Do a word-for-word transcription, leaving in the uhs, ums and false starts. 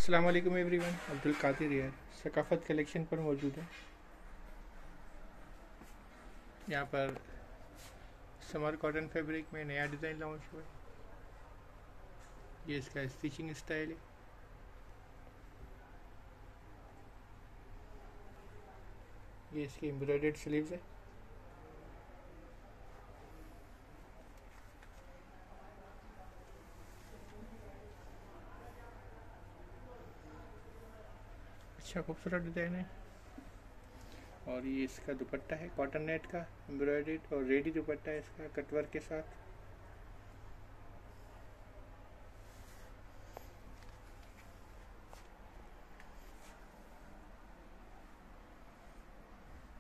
अस्सलाम वालेकुम एवरीवन। अब्दुल कादिर यार सकाफ़त कलेक्शन पर मौजूद है। यहाँ पर समर कॉटन फैब्रिक में नया डिज़ाइन लॉन्च हुआ है। ये इसका स्टिचिंग स्टाइल है। ये इसकी एम्ब्रॉयडर्ड स्लीव्स है। अच्छा खूबसूरत डिज़ाइन है। और ये इसका दुपट्टा है कॉटन नेट का एम्ब्रॉयडर्ड और रेडी दुपट्टा है इसका कटवर्क के साथ।